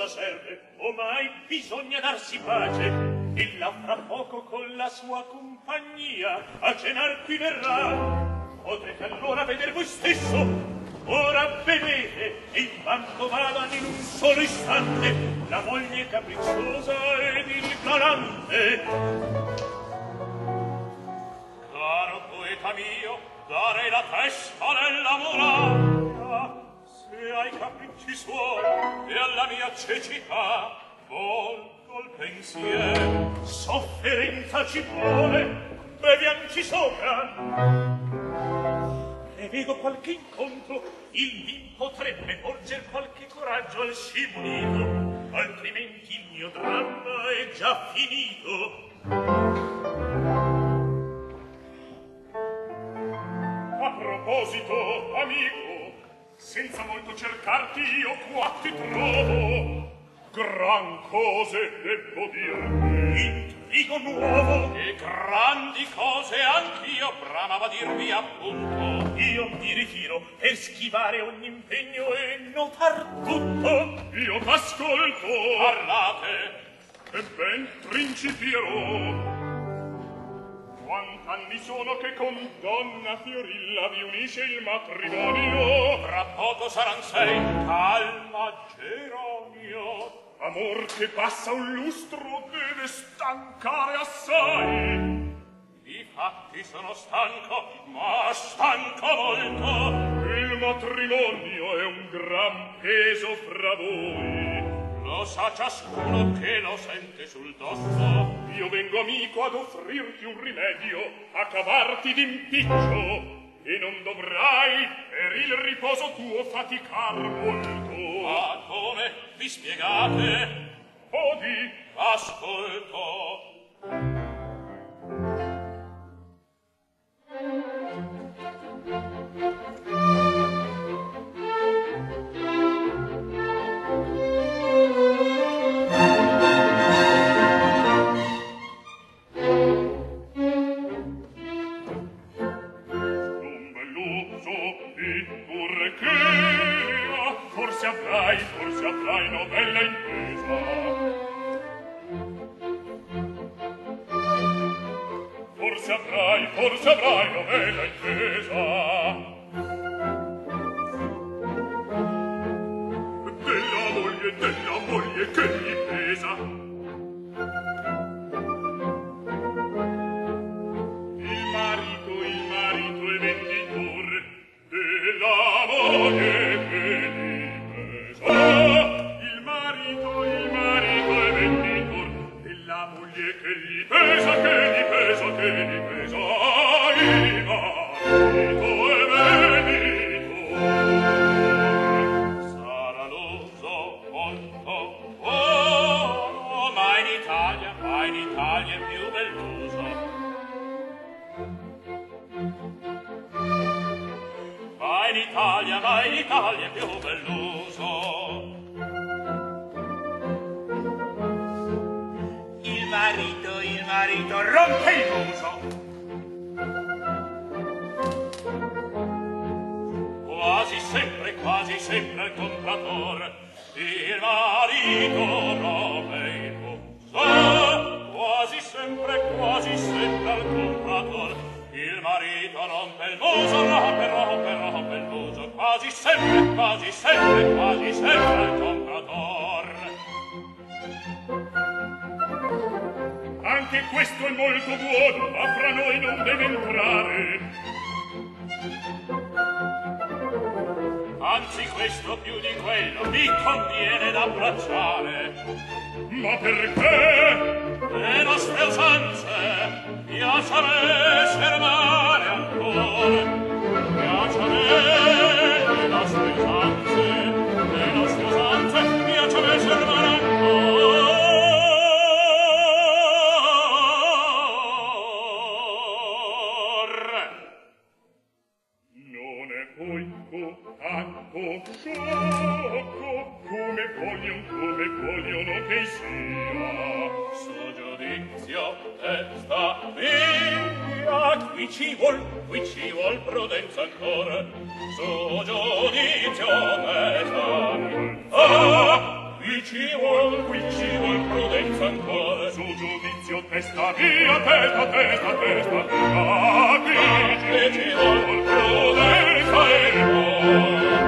cosa serve? Ormai bisogna darsi pace. Ella fra poco con la sua compagnia a cenar qui verrà. Potrete allora veder voi stesso. Ora vedete, e in banco vadano in un solo istante la moglie capricciosa ed il galante. Caro poeta mio, darei la testa nella muraglia se ai capricci suoi e alla mia cecità volgo il pensiero. Sofferenza ci vuole, beviamoci sopra. Prevego qualche incontro, il mi potrebbe porger qualche coraggio al scimunito, altrimenti il mio dramma è già finito. A proposito, amico, senza molto cercarti io qua ti trovo. Gran cose debbo dirmi. Intrigo nuovo. E grandi cose anch'io bramava dirvi appunto. Io mi ritiro per schivare ogni impegno e notar tutto. Io t'ascolto. Parlate. E ben principierò. Quant'anni sono che con donna Fiorilla vi unisce il matrimonio? Tra poco saran 6. Calma, Geronio. Amor che passa un lustro deve stancare assai. Difatti sono stanco, ma stanco molto. Il matrimonio è un gran peso fra voi. Lo sa ciascuno che lo sente sul dosso. Io vengo amico ad offrirti un rimedio, a cavarti d'impiccio, e non dovrai per il riposo tuo faticar molto. Ma come? Vi spiegate? Odi, ascolto. Forse avrai novella intesa. Forse avrai novella intesa. Della moglie che gli pesa. Il marito è venditore della moglie che gli pesa. Il marito è venditore della moglie che gli pesa, che gli pesa, che gli pesa. Il marito è venditore. Sarà l'uso molto buono, ma in Italia è più bel l'uso. Ma in Italia è più bel l'uso. Il marito rompe il muso. Quasi sempre il compratore. Il marito rompe il muso. Quasi sempre al compratore. Il marito rompe il muso, rompe il muso. Quasi sempre al compratore. Anche questo è molto buono, ma fra noi non deve entrare. Anzi, questo più di quello mi conviene d'abbracciare. Ma perché? Le nostre usanze piace a me sermare ancora. Piace a me le nostre usanze piace a me sermare ancora. Sciocco, come vogliono che sia. Suo giudizio testa mia, qui ci vuol prudenza ancora. Suo giudizio testa mia, qui ci vuol prudenza ancora. Su giudizio testa mia, testa mia, qui ci vuol prudenza e amor.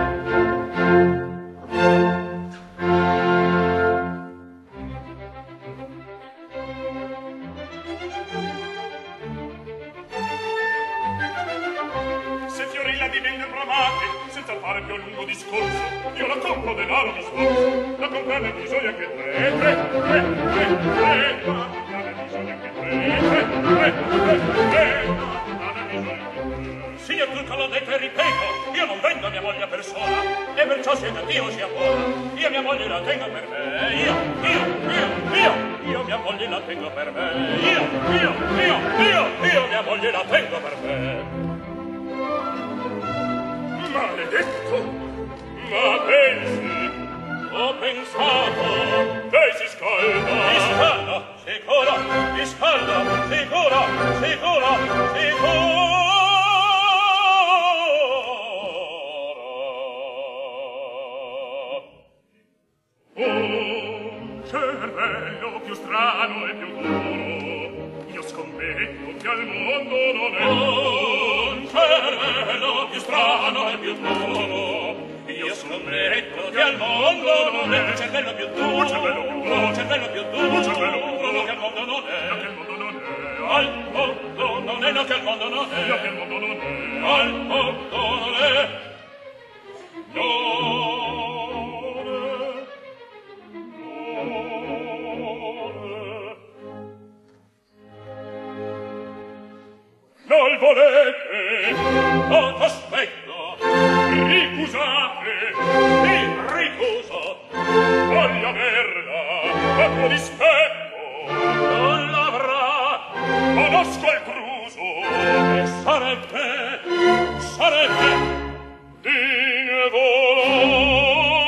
Se Fiorilla divenne bramate, senza fare più a lungo discorso, io la compro denaro mi sforzo, da comprarne bisogna che tre, signor Turco l'ho detto e ripeto, io non vendo mia moglie per sola, e perciò sia da Dio sia buona, io mia moglie la tengo per me, io mia moglie la tengo per me, io mia moglie la tengo per me. Maledetto! Ma pensi? Ho pensato! Lei si scalda! Si scalda! Sicuro! Si scalda! Sicuro! Sicuro! Sicuro! Un cervello più strano e più duro, io scommetto che al mondo non è un cervello più strano e più duro, io scommetto che al mondo non è un cervello più duro, un cervello più duro, un cervello più duro che al mondo non è, al mondo non è, al mondo non è, che al mondo non è, al mondo non è, al mondo non è, non volete, non aspetto, ricusate, mi ricuso, voglio averla, a tuo dispetto, non l'avrà, conosco il pruso, e sarebbe d'involarla.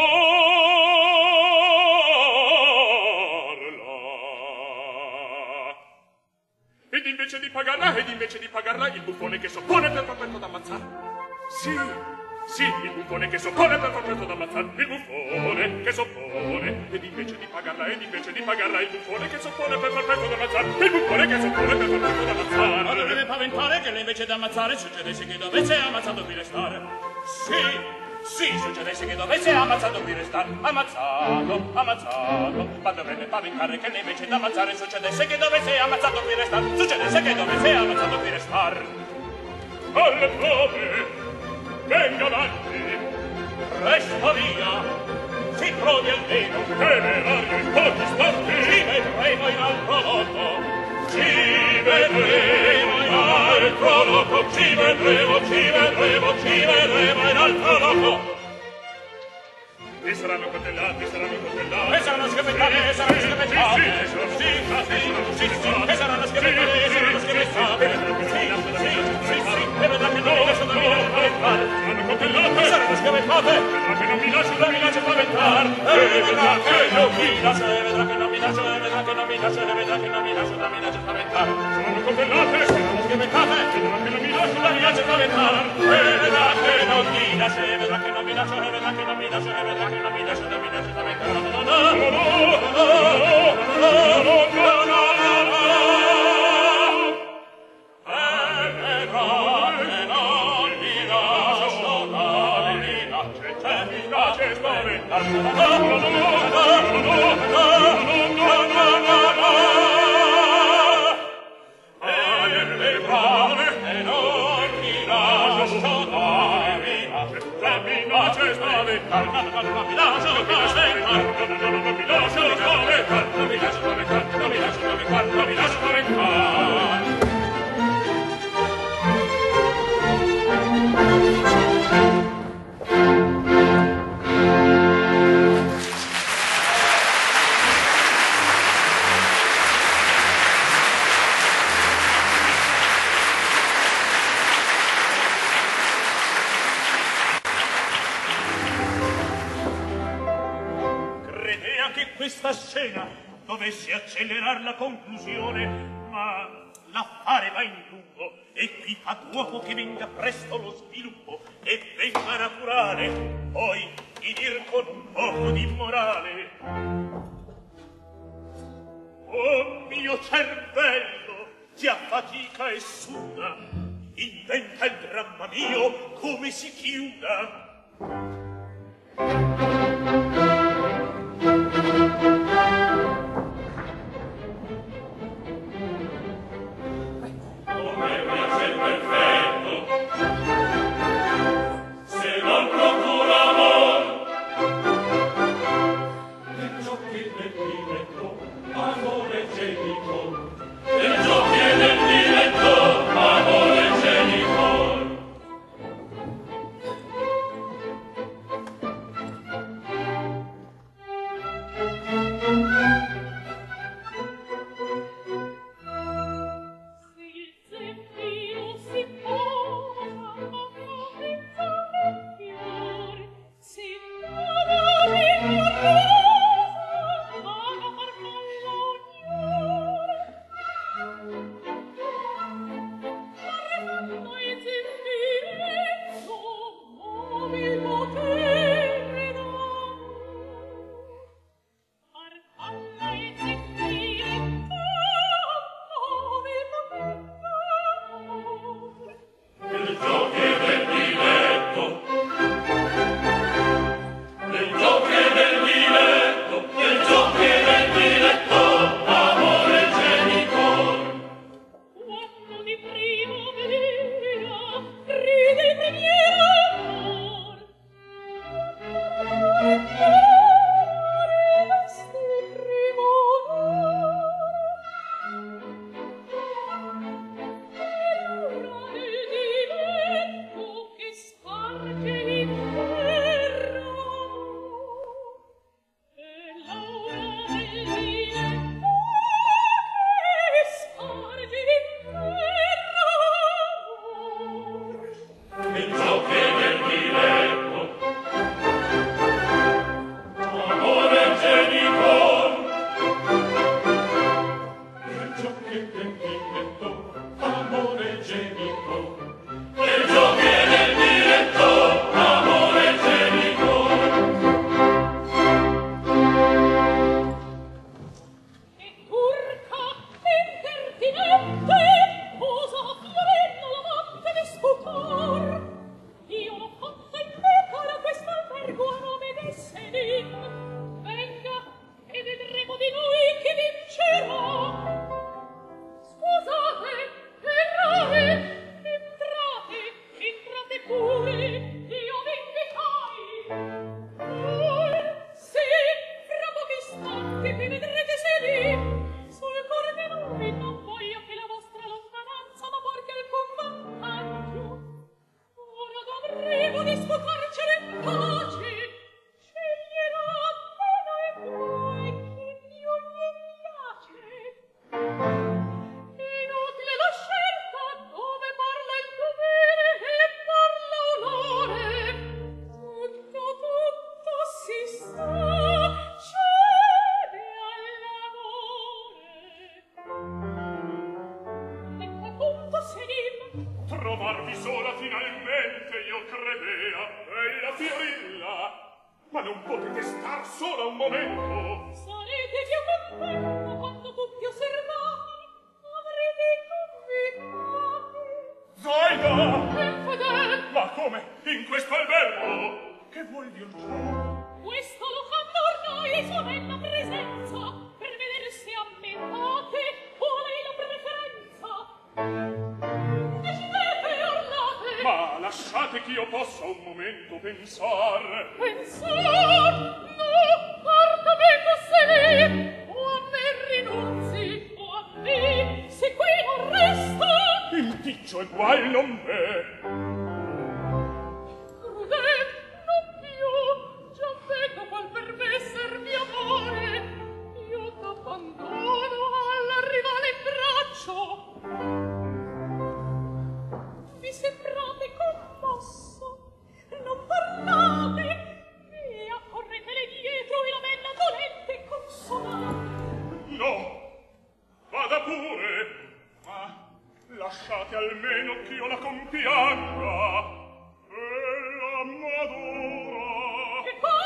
Ed invece di pagarla, il buffone che soppone per far presto d'ammazzare. Sì, il buffone che soppone per far presto d'ammazzare. Il buffone che soppone. Ed invece di pagarla, il buffone che soppone per far presto d'ammazzare. Il buffone che soppone per far presto d'ammazzare. Ma non deve paventare che lei invece d'ammazzare succedesse che dovesse ammazzato qui restare. Sì, succedesse che dovesse ammazzato qui restare. Ammazzato. Ma dovrebbe paventare che lei invece d'ammazzare succedesse che dovesse ammazzato qui restare. Succedesse che dovesse ammazzato qui restare. Alle prove, venga avanti, resta via, si provi almeno, temerario in pochi istanti. Ci vedremo in altro loco, ci vedremo in altro loco, ci vedremo in altro loco. E saranno coltellati, e saranno schiaffettati, e saranno schiaffettati, e saranno schiaffettati, e saranno schiaffettati, e vedrà che non mi lascio da mi spaventare, saranno coltellati, e saranno schiaffettati, vedrà che non mi lascio da mi spaventare, e vedrà che non mi lascio, e vedrà che non mi lascio, e vedrà che non mi lascio, e vedrà che non mi lascio da mi spaventare, saranno coltellati, e saranno schiaffettati, vedrà che non mi lascio da mi spaventare, e vedrà che non mi lascio, e vedrà che non mi lascio, e vedrà che non mi lascio, e vedrà che non mi lascio da mi spaventare. Questa scena dovesse accelerare la conclusione, ma l'affare va in lungo e qui fa d'uopo che venga presto lo sviluppo e venga a curare. Poi finir con un poco di morale. Oh mio cervello, già fatica e suda, inventa il dramma mio come si chiuda. Come piace il perfetto, se non procura amor, del giochi del diletto, amore genitor, del giochi del diletto, amore genitor. Trovarvi sola finalmente io credea, bella Fiorilla, ma non potete star sola un momento. Sarete più contenta quando tutti osservati avrete convitati. Zaida! Infedel! Ma come? In questo albergo? Che vuol dir ciò? Questo lo fanno ormai sua bella presenza per vedere se ammettate o lei la preferenza. Decidete, orlate! Ma lasciate che io possa un momento pensar. Pensar? No, guarda me fosse lei! O a me rinunzi, o a me, se qui non resta! Il ticcio egual non v'è. Crudel, non più, già vedo qual per me servi amore. Io t'abbandono alla rivale in braccio. Vi sembrate commosso? Non parlate! Via, corretele dietro e la bella dolente consolate. No, vada pure. Ma lasciate almeno che io la compianga. E la madura. Che cosa?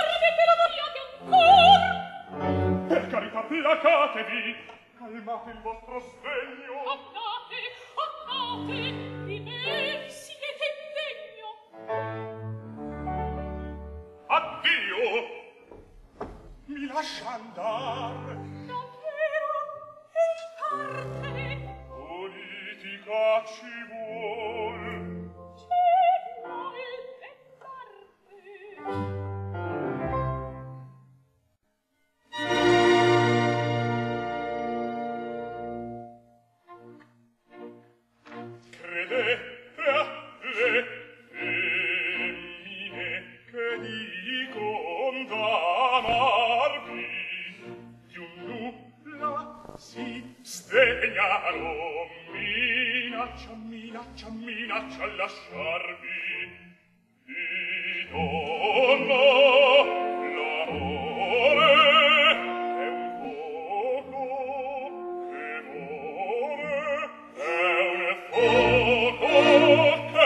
placatevi, calmate il vostro sdegno. Andate, di me siete indegno. Addio, mi lascia andar. Non vero, in parte. Politica ci vuol. Ci vuol e parte. Credete alle femmine che dicono d'amarvi, più nulla si sdegnano, minaccia a lasciarvi. Di donna l'amore è un fuoco che muore, è un fuoco che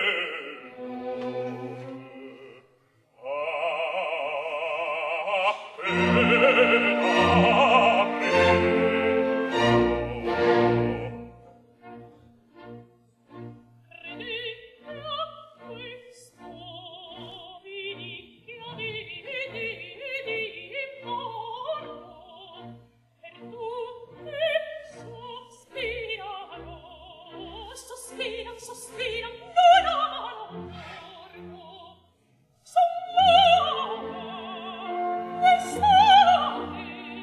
Sospira, non amano morto. Son loro, estate,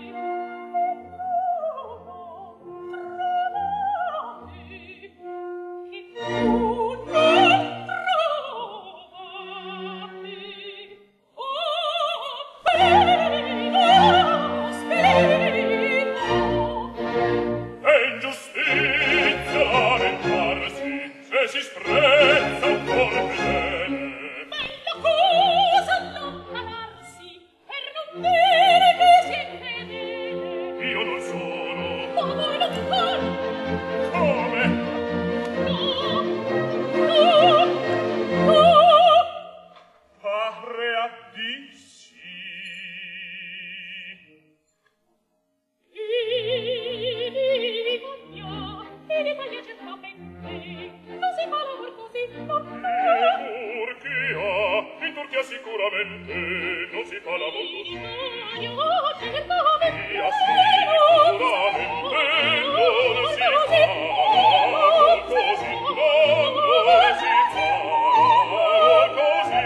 che tu non trovi. Oh, spirito, è ingiustizia ventarsi se si sprezza un cor fedele. bella cosa allontanarsi per non dire che si è fedele. Io non sono. Ma voi non fate. Come? No. Pare a di sì. L'Italia certamente non si fa l'amor così. In Turchia sicuramente non si fa l'amor così. Italia certamente Io sicuramente non si fa l'amor così. Non si fa l'amor così.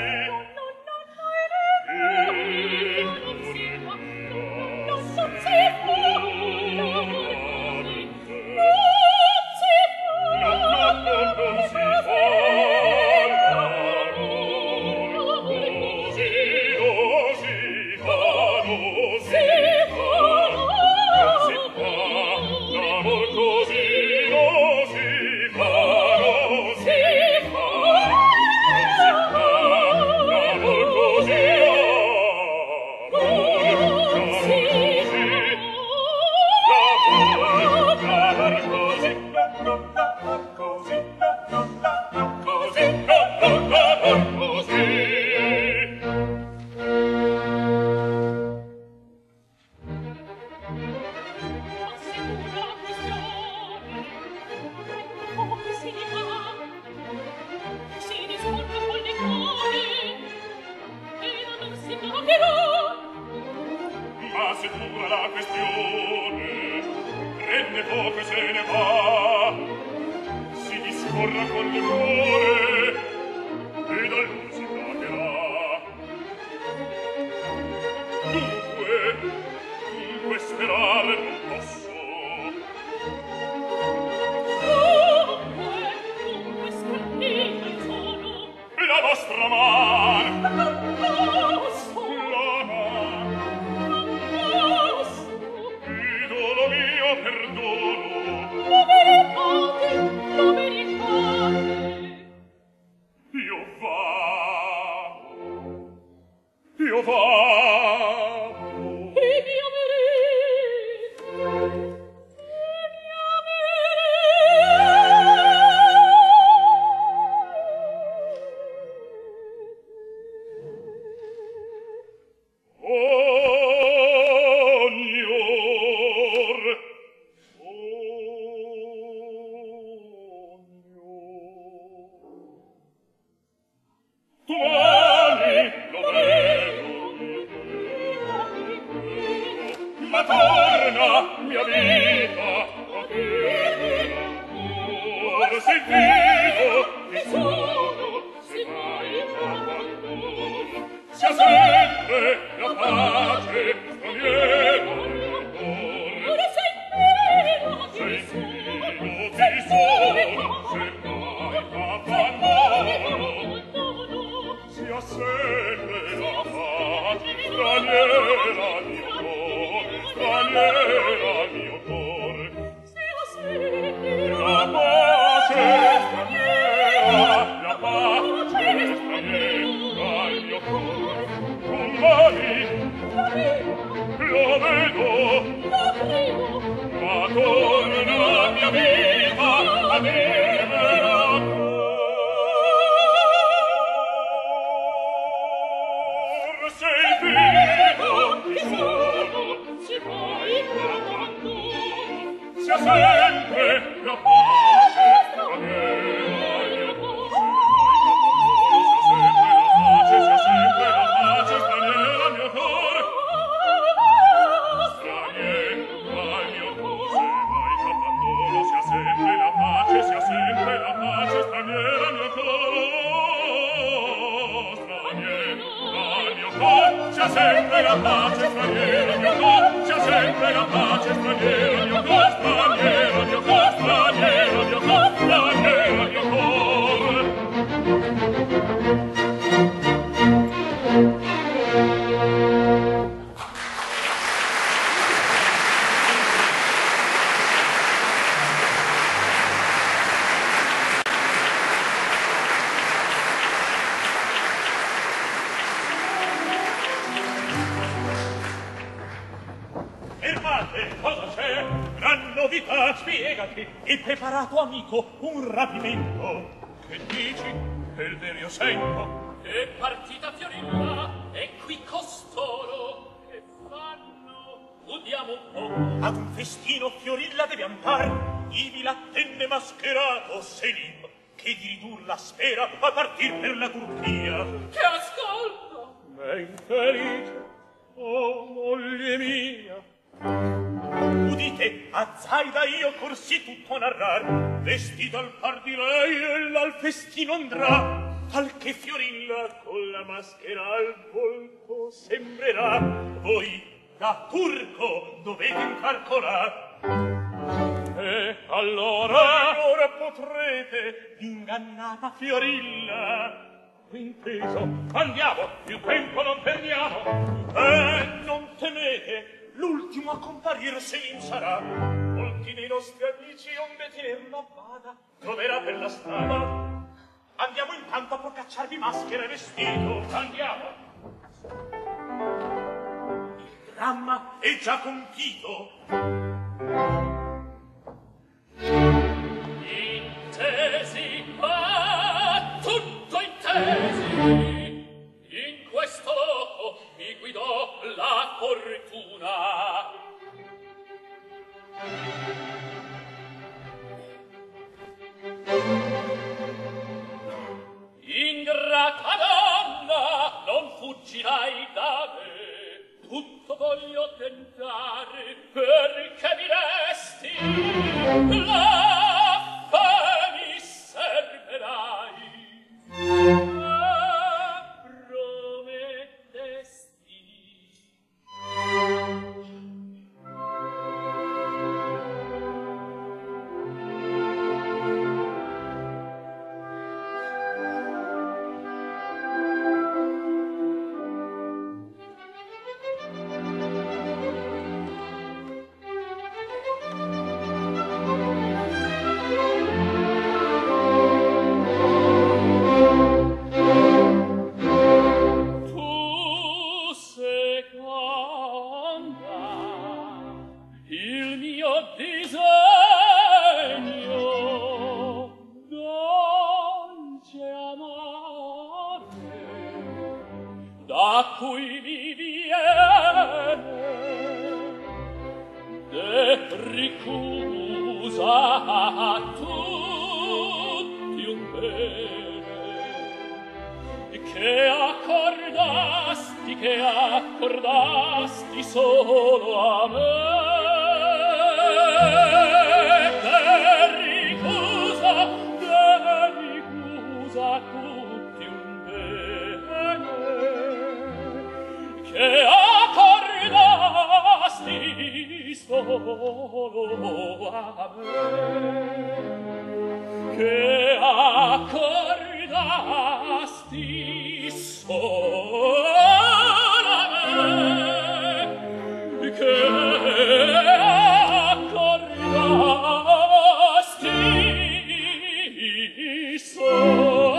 Ma se dura la questione, rende poco e se ne va, si discorra con le cuore e da lui si pagherà. Dunque sperare non posso. Dunque spartita io sono. E la vostra man, Non posso, la man, non posso. idolo mio perdono. La veritate, la veritate. Io vado. E mia merita. vivo e sono, se mai l'abbandono, sia sempre la pace straniera nel cuore. Ora sei meno Sei vivo ti sono, se mai l'abbandono, sia sempre la pace straniera al mio cuore, straniera al mio cuore. La pace straniera, la pace straniera al mio cuore. Con mani lo vedo, ma con la mia vita a dirmela. Sei vivo, ti sono, se mai l'abbandono, sia sempre la pace straniera al mio cuore. Sia sempre la pace straniera al mio cuore. Straniera al mio cuore, se mai l'abbandono, sia sempre la pace straniera al mio cuore. Sia sempre la pace straniera al mio cor, sia sempre la pace straniera al mio cor, straniera al mio cor, straniera al mio cor, straniera al mio cor. Spiegati, il preparato amico, un rapimento. Che dici? È il vero io sento. È partita Fiorilla, e qui costoro. Che fanno? Udiamo un po'. Ad un festino Fiorilla deve andar, ivi l'attende mascherato Selim, che di ridurla spera a partir per la Turchia. Che ascolta! Ben felice, oh moglie mia. Udite, a Zaida io corsi tutto narrar, vestito al par di lei ella al festino andrà, tal che Fiorilla con la maschera al volto sembrerà. Voi da turco dovete incarcolar, E allora potrete ingannata Fiorilla. inteso, andiamo, più tempo non perdiamo. Non temete, l'ultimo a comparir Selim sarà. Molti dei nostri amici onde tenerla vada, troverà per la strada. Andiamo intanto a procacciarvi maschera e vestito. Andiamo. Il dramma è già compito. Intesi, ma tutto intesi. In questo loco mi guidò la fortuna. Ingrata donna, non fuggirai da me. Tutto voglio tentare perché mi resti. La fame mi serverai. cui mi viene e ricusa a tutti un bene che accordasti solo a me. Ricusa che accordasti sola me, che accordasti sola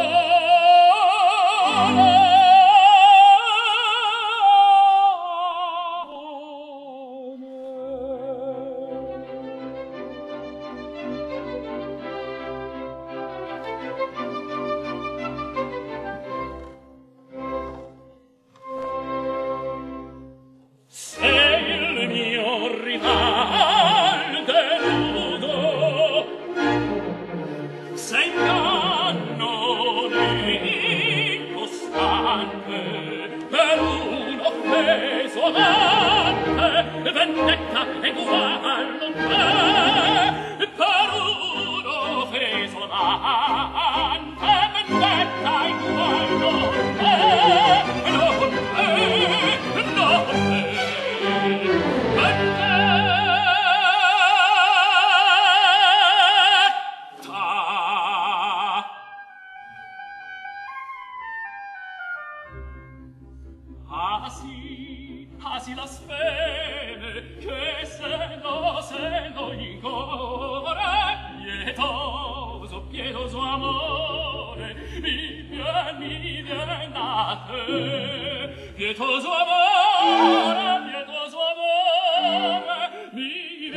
vendetta egual non è per uno offeso amante, vendetta egual non è, non è, non è, vendetta sì la spene che se no in cuore pietoso amore mi viene da te, pietoso amore mi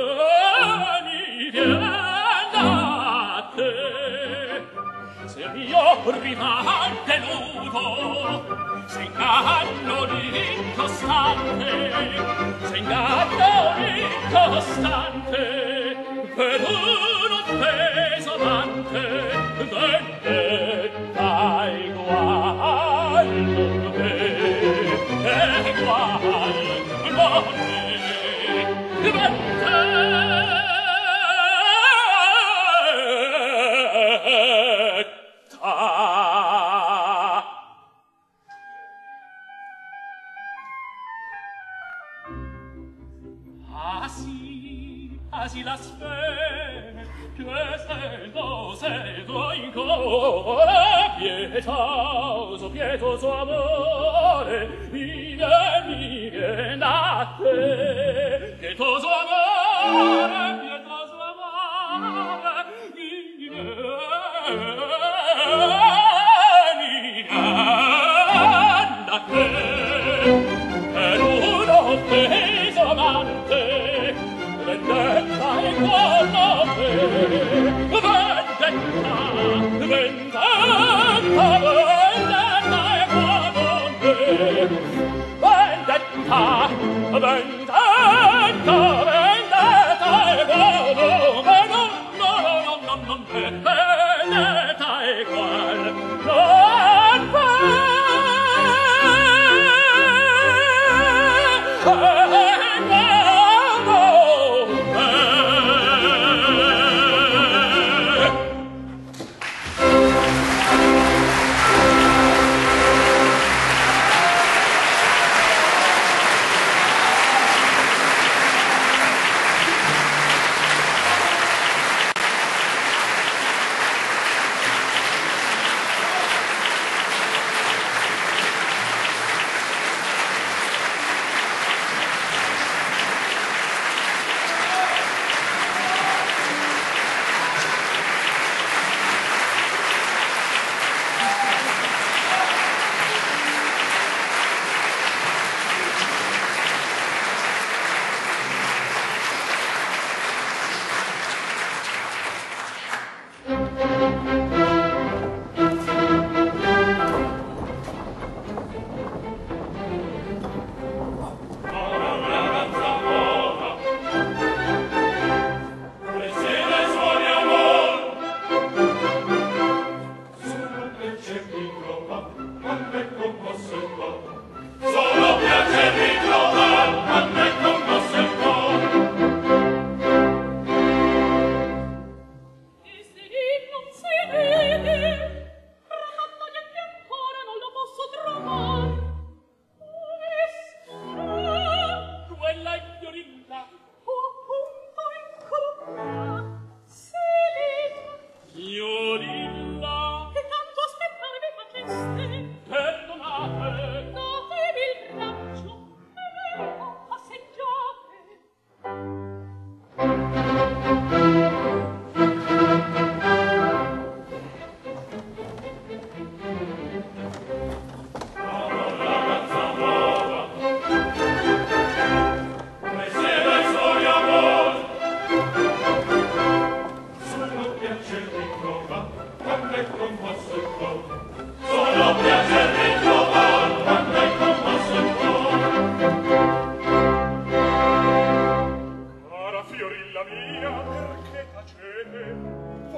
viene da te. Se io rimane deludo, se inganno l'incostante, per un offeso amante, vendetta egual non è, egual non è, vendetta sì la spene che sento in cuore pietoso amore mi viene da te, pietoso amore mi viene da te, per un offeso amante vendetta egual non è, vendetta egual non è, vendetta egual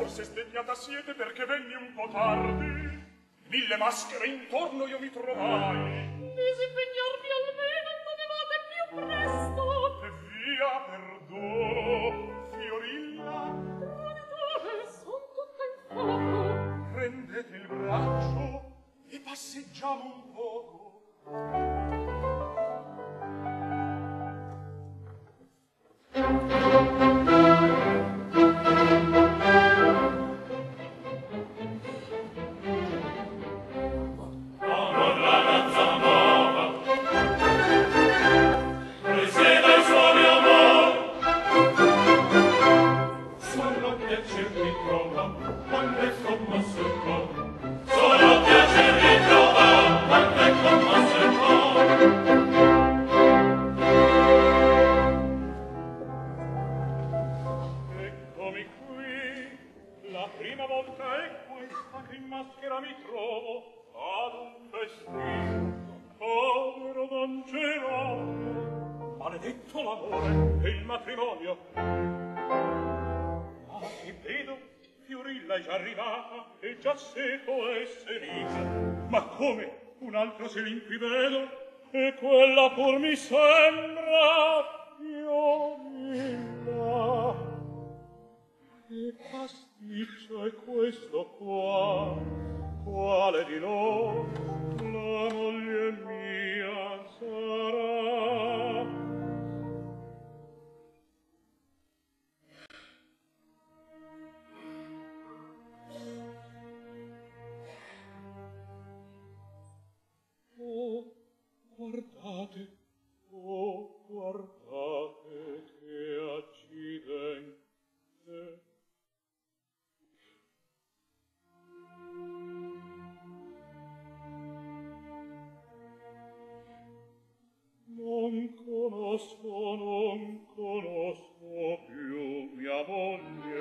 forse sdegnata siete perché venni un po' tardi. 1000 maschere intorno io mi trovai. Disimpegnervi almeno potevate più presto. E via, perdono, Fiorilla. Traditore, son tutta in fuoco. Prendete il braccio e passeggiamo un poco. Maledetto l'amore e il matrimonio. Ma che vedo, Fiorilla è già arrivata e già seco è serita. Ma come? Un'altra se l'in qui vedo e quella pur mi sembra Fiorilla. Che pasticcio è questo qua? Quale di loro la moglie mia sarà? Oh, guardate che accidente. Non conosco più mia moglie.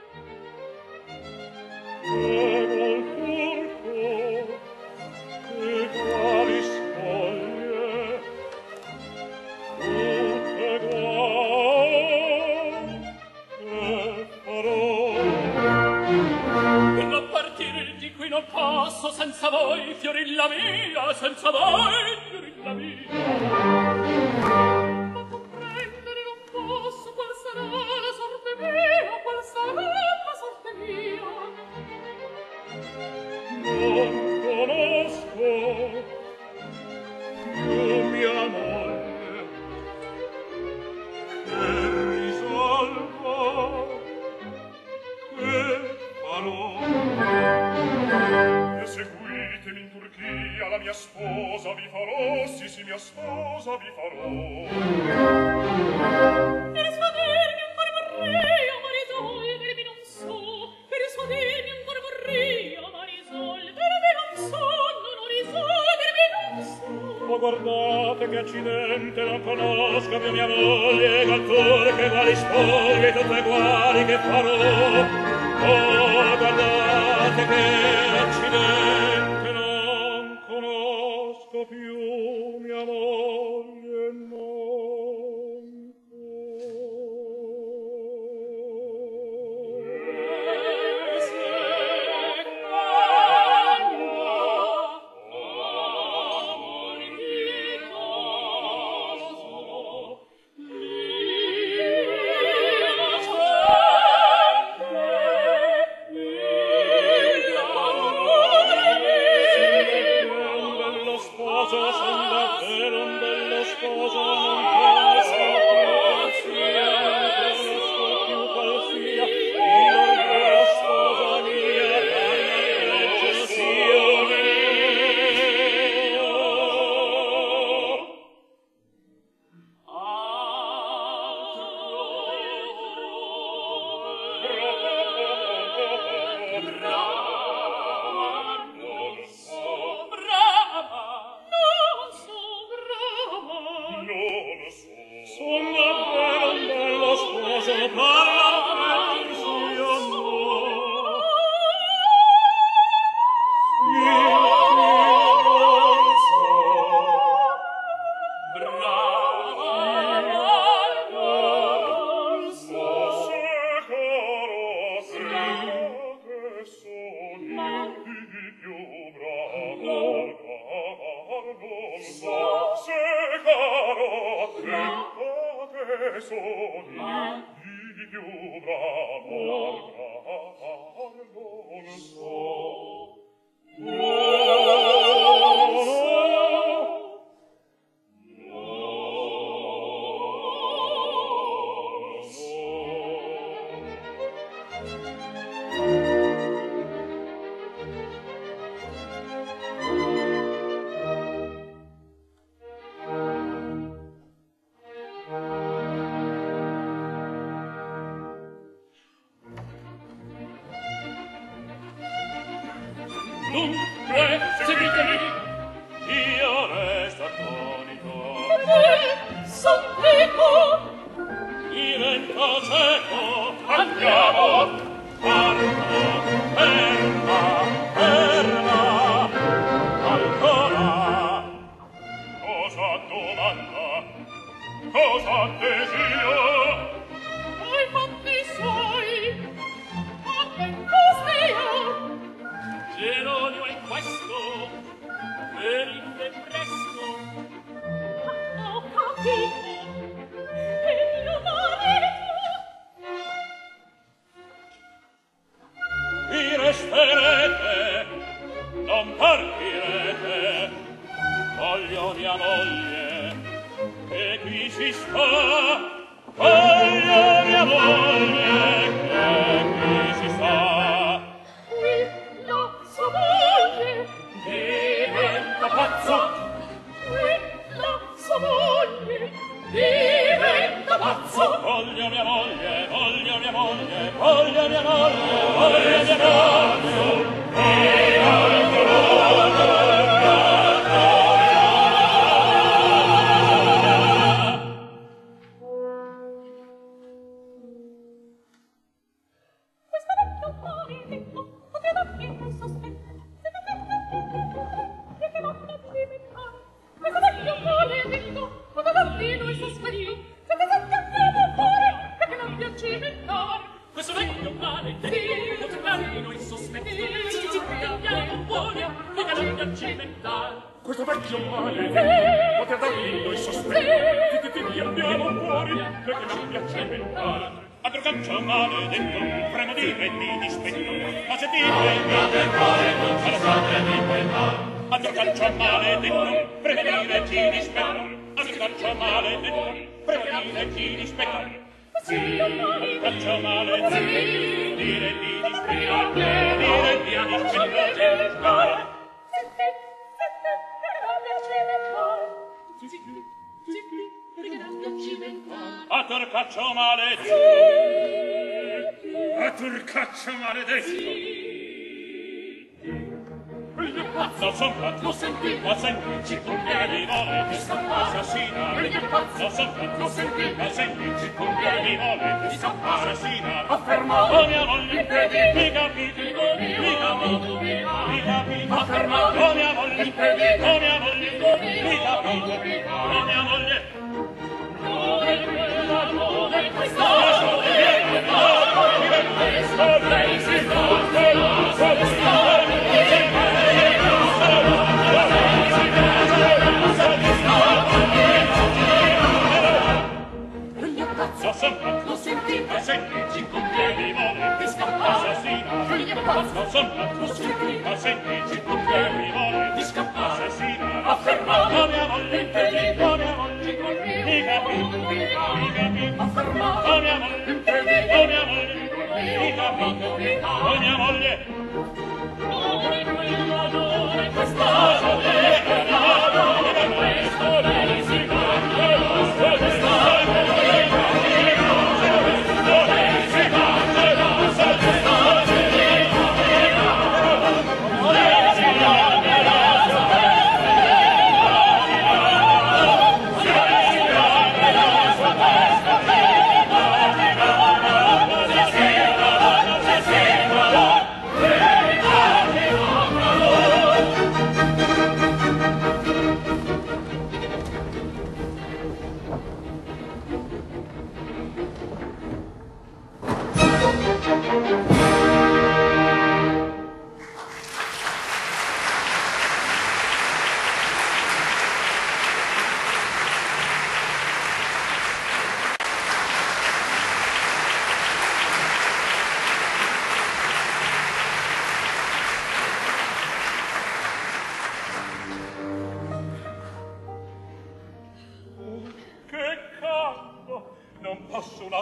E col turco, e quali spoglie, tutte guai, che farò? Per non partire di qui non posso senza voi, Fiorilla mia, senza voi, Fiorilla mia. Ma comprendere non posso qual sarà la sorte mia, qual sarà la sorte mia. Non conosco più mia moglie, che risolvo, che farò? E seguitemi in Turchia, la mia sposa vi farò, sì, mia sposa vi farò. Persuadermi ancora vorrei, ma risolvermi non so. Persuadermi ancora vorrei, ma risolvermi non so. Non risolvermi non so. Oh, guardate che accidente, non conosco più mia moglie, col turco quali spoglie, tutte uguali che farò. Oh, guardate che accidente, non conosco più mia moglie, non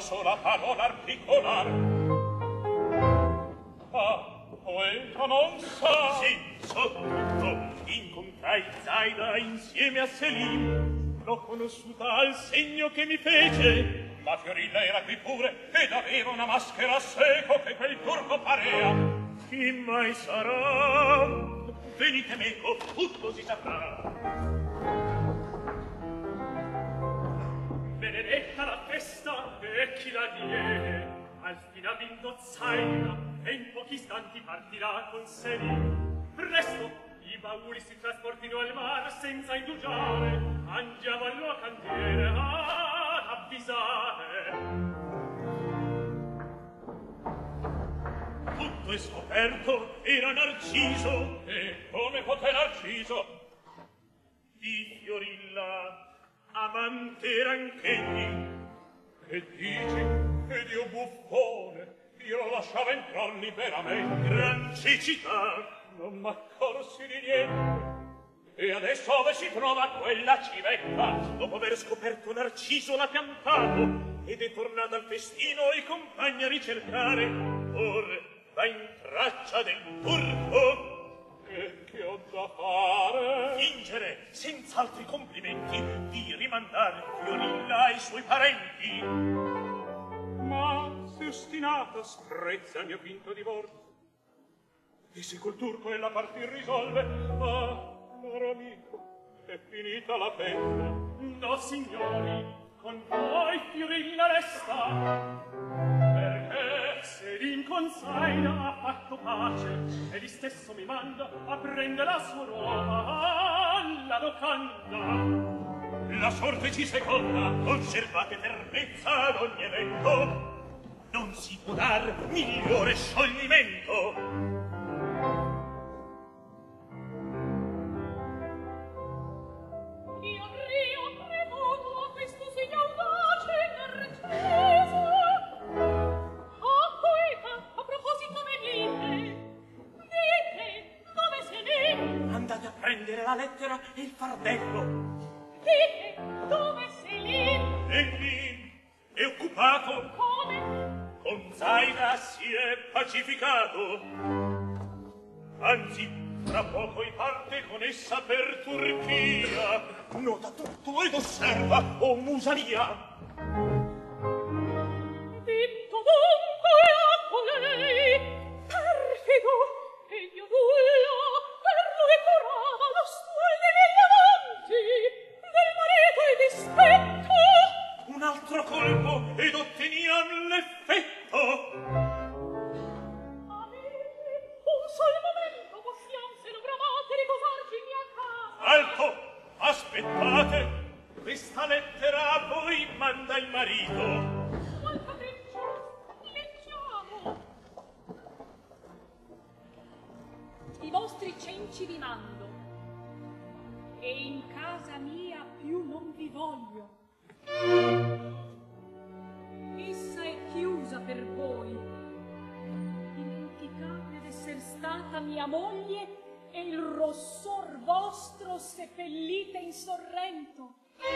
sola parola articolar. Ah, poeta non sa. Sì, so tutto. Incontrai Zaida insieme a Selim. L'ho conosciuta al segno che mi fece. Ma Fiorilla era qui pure ed aveva una maschera a seco che quel turco parea. Chi mai sarà? Venite meco, tutto si saprà. Benedetta la festa e chi la diede. Al fin ha vinto Zaida e in pochi istanti partirà con Selim. Presto i bauli si trasportino al mar senza indugiare. Andiamo allo cantiere ad avvisare. Tutto è scoperto, era Narciso. E come poté Narciso? Di Fiorilla amante era anch'egli. Che dici? Ed io buffone, io lo lasciava entrar liberamente. Gran cecità. Non m'accorsi di niente. E adesso dove si trova quella civetta? Dopo aver scoperto Narciso l'ha piantato ed è tornata al festino i compagni a ricercare. Or va in traccia del turco. E che ho da fare? Fingere, senza altri complimenti, di rimandare Fiorilla ai suoi parenti. Ma se ostinata sprezza il mio finto divorzio. E se col turco ella partir risolve, ah, caro amico, è finita la festa. No, signori, con voi Fiorilla resta. Perché Selim con Zaida ha fatto pace e li stesso mi manda a prendere la sua roba alla locanda. La sorte ci seconda, osservate fermezza ad ogni evento. Non si può dar migliore scioglimento. Andate a prendere la lettera e il fardello. Dite, dove sei lì? Egli è occupato. Come? Con Zaida si è pacificato. Anzi, tra poco in parte con essa per Turchia. Nota tutto ed osserva, o musa mia. Detto dunque a colei, perfido, e io nulla per lui curava lo stuoio degli amanti, del marito il dispetto. Un altro colpo ed otteniam l'effetto. Avete un sol momento, possiam se non bramate riposarci in mia casa. Alto, aspettate. Questa lettera a voi manda il marito. Qual capriccio? Leggiamo. I vostri cenci vi mando, e in casa mia più non vi voglio. Essa è chiusa per voi. Dimenticate d'esser stata mia moglie e il rossor vostro seppellite in Sorrento.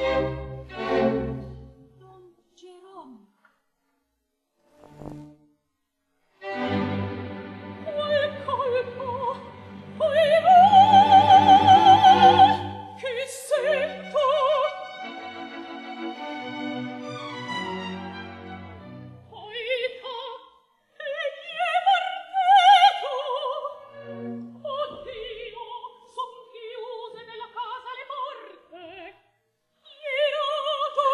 Don Gerom. Qual colpo, poi voi che sento? Poeta, egli è marteto. Oddio, son chiuse nella casa le porte. Irato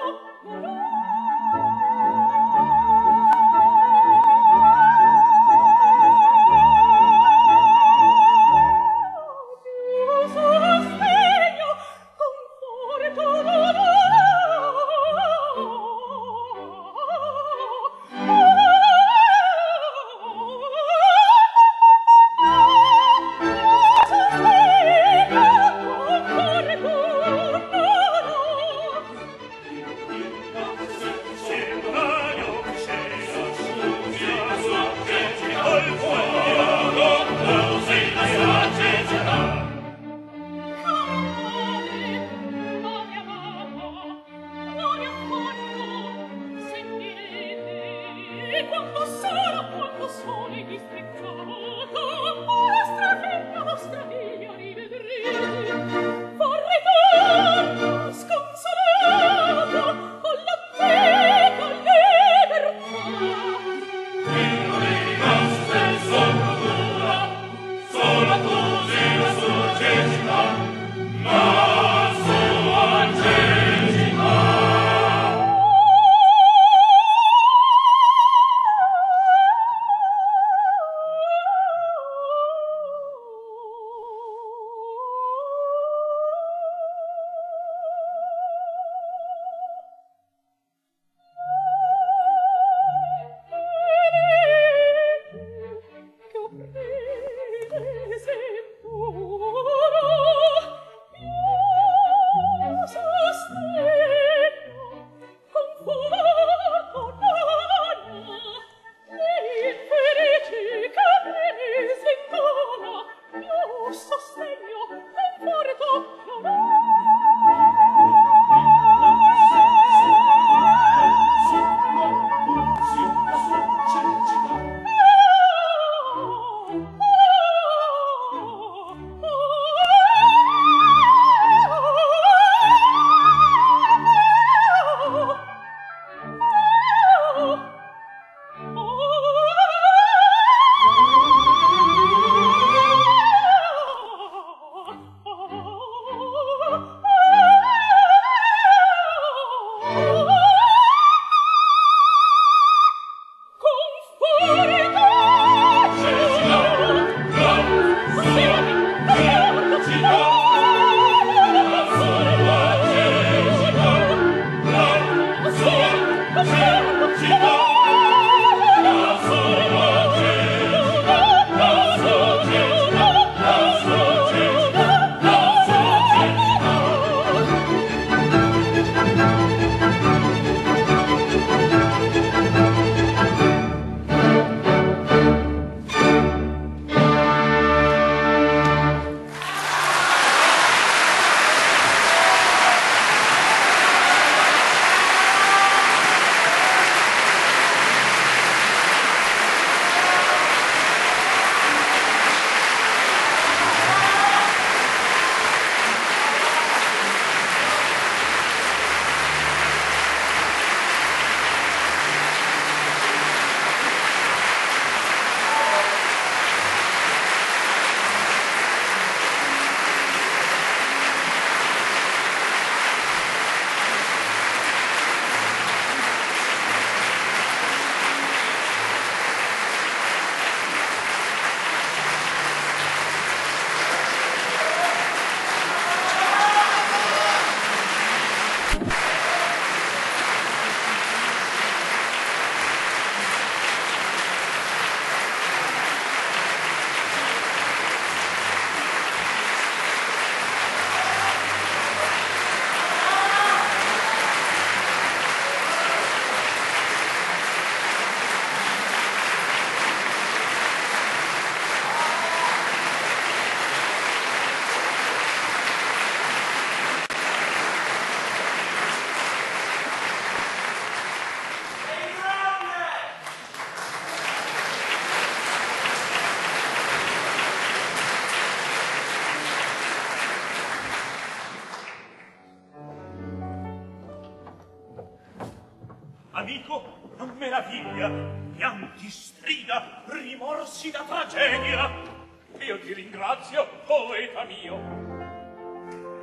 Amico, non meraviglia, pianti, strida, rimorsi da tragedia. Io ti ringrazio, poeta mio. Credi che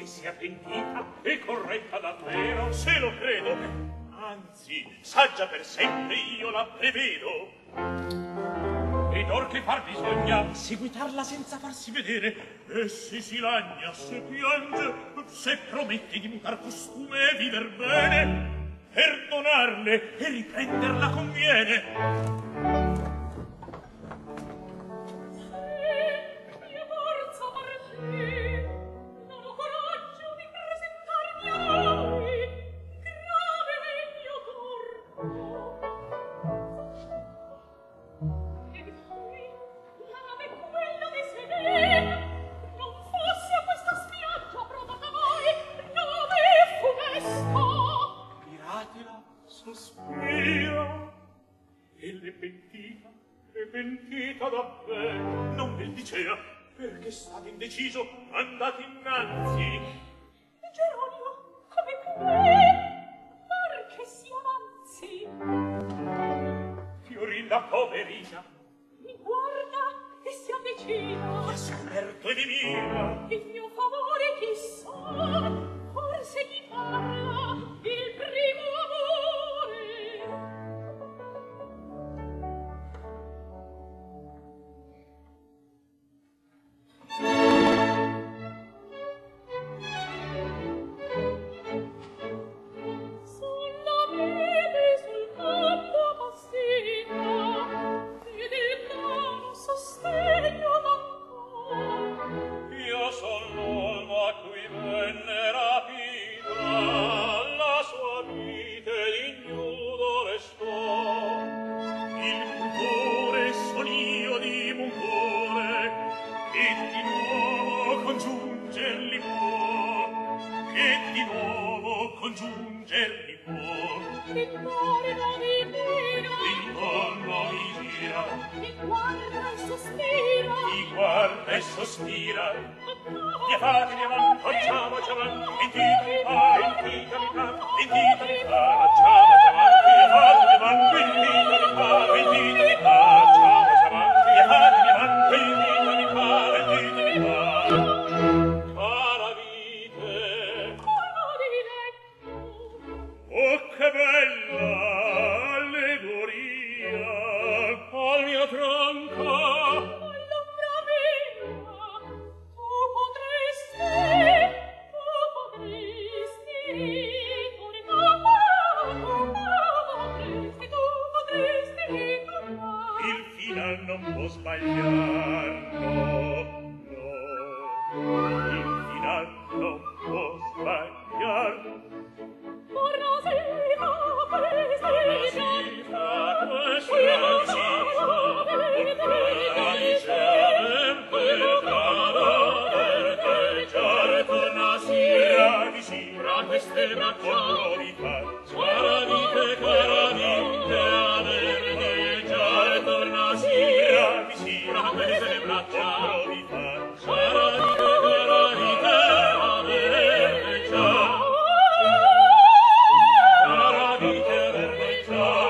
che sia pentita e corretta davvero, se lo credo, anzi, saggia per sempre io la prevedo. Ed or che far bisogna seguitarla senza farsi vedere, e se si lagna, se piange, se promette di mutar costume e viver bene, perdonarle e riprenderla conviene. Pentita davvero, non del dicea, perché state indeciso, andate innanzi. Geronimo, come puoi? Par che si avanzi. Fiorinda poverina, Mi guarda e si avvicina. mi ha scoperto e mi mira. Il mio favore chissà, forse gli parla il primo amore. Io son l'uomo a cui venne rapita la sua vite d'ignudo restò. Il putore son io di buncore che di nuovo congiungerli può, che di nuovo congiungerli può. L'intorno mi mira, L'intorno mi gira, mi guarda e sospira. mi guarda e sospira. Via fatemi avanti, facciamoci avanti, pentitami fa, pentitami fa, pentitami fa, facciamoci avanti, via fatemi avanti, pentitami fa, pentitami fa, facciamoci avanti, via fatemi avanti, pentitami fa, pentitami fa. Cara vite, oh che bella allegoria al mio tronco. Il final non può sbagliar, no, no. Il final non può sbagliar. Queste braccia di far, caramite, caramite, alegreggiare torna sì, ravisi, a queste braccia di far, caramite, caramite, alegreggiare, caramite, alegreggiare,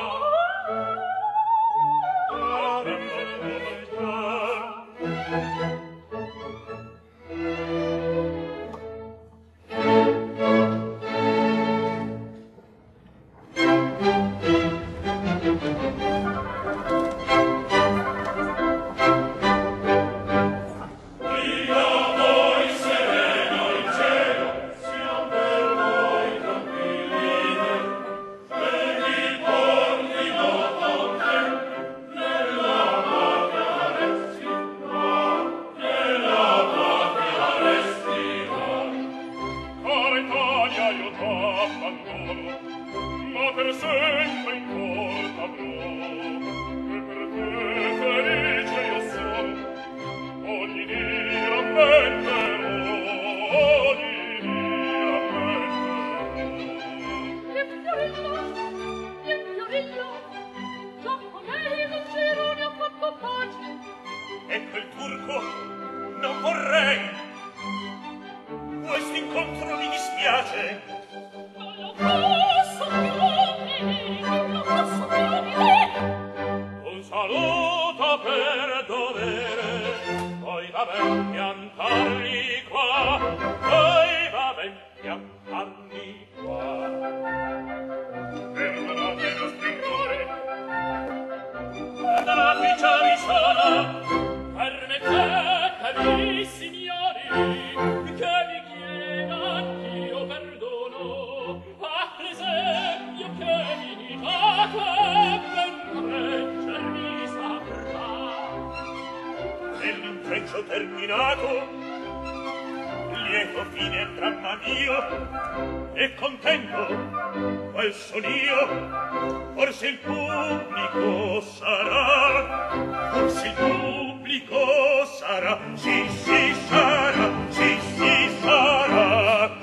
Ecco il turco, non vorrei. Questo incontro mi dispiace. Non lo posso più vedere. Un saluto per dovere, poi va ben piantarli qua, poi va sarà. Permettetemi, signori, che vi chieda anch'io perdono, per esempio che mi dicate ben reggermi saprà. Nell'intreccio terminato, lieto fine al dramma mio, e contento qual son io, forse il pubblico sarà, forse il pubblico sarà, sì, sì, sarà, sì, sì, sarà.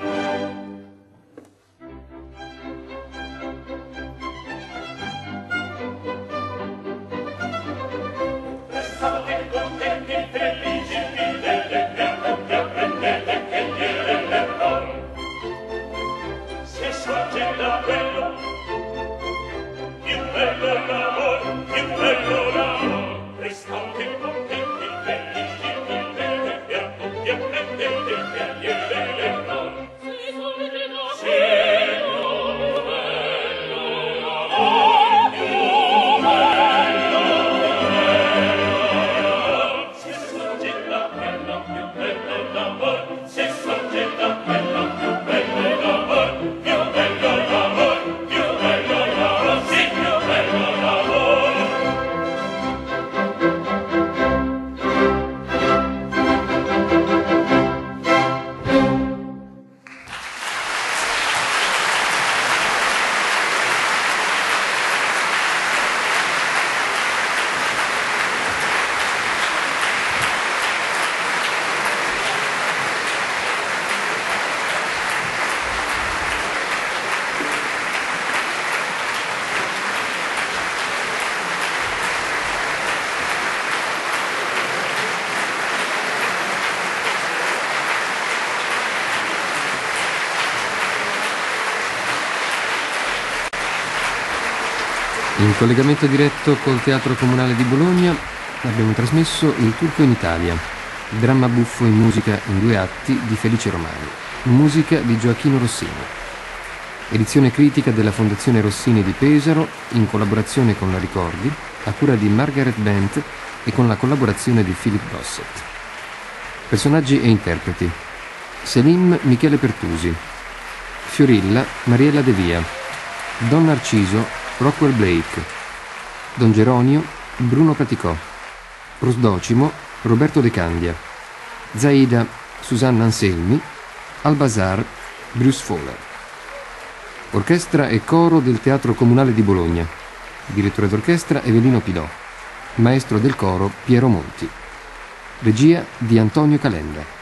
Restate contenti, felici, fideli, e apprendete che dire l'errore. Se sorge da quello, più bello l'amor, più bello l'amor. Restate contenti, felici, fideli, e apprendete che dire l'errore. Se sorge da quello, bello l'amor, più bello l'amor. Se sorge da quello, più bello l'amor. Se sorge da quello, più bello l'amor. Più bello l'amor, più bello l'amor. Sì, più bello l'amor. In collegamento diretto col Teatro Comunale di Bologna abbiamo trasmesso Il Turco in Italia, dramma buffo in musica in 2 atti di Felice Romani, musica di Gioachino Rossini. Edizione critica della Fondazione Rossini di Pesaro in collaborazione con la Ricordi, a cura di Margaret Bent e con la collaborazione di Philip Gossett. Personaggi e interpreti: Selim Michele Pertusi, Fiorilla Mariella De Via, Don Narciso Rockwell Blake, Don Geronio Bruno Praticò, Prosdocimo Roberto De Candia, Zaida Susanna Anselmi, Albazar Bruce Fowler. Orchestra e coro del Teatro Comunale di Bologna. Direttore d'orchestra Evelino Pidò. Maestro del coro Piero Monti. Regia di Antonio Calenda.